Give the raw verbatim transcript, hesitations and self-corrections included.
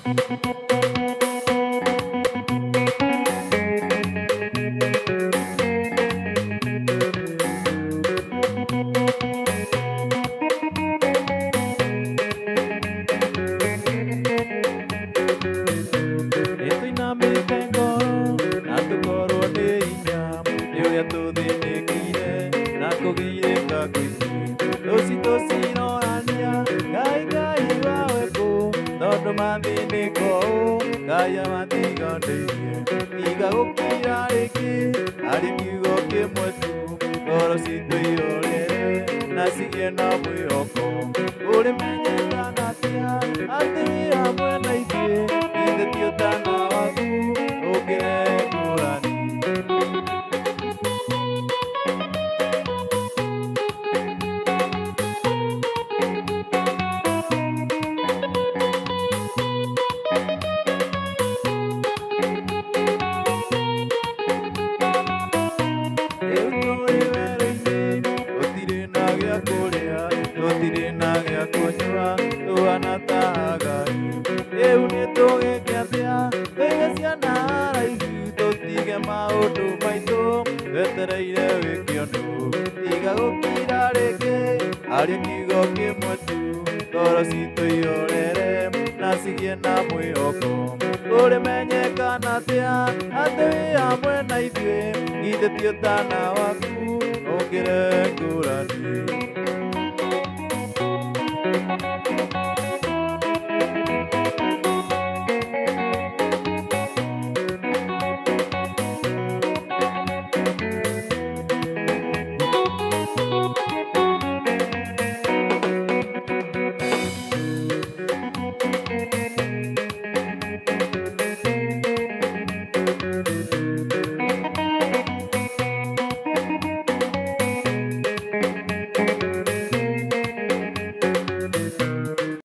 Kaya matigande iga gukira riki ari kiugo kimwe tu ngoro citu iorere na cigie na mwihoko ulimenyeka natia ati wi hamwe na ithuĩ ithe ti ũtana waku ũngĩre ngũrani. Wetereire wĩkĩondu tiga gũkira rĩngĩ arĩ kiugo kĩmwe tu ngoro citũ iorere na cigie na mwĩhoko ũrĩmenyekana atĩa atĩ wĩ hamwe na ithuĩ githĩ ti ũtana waku ũngĩre ngũrani.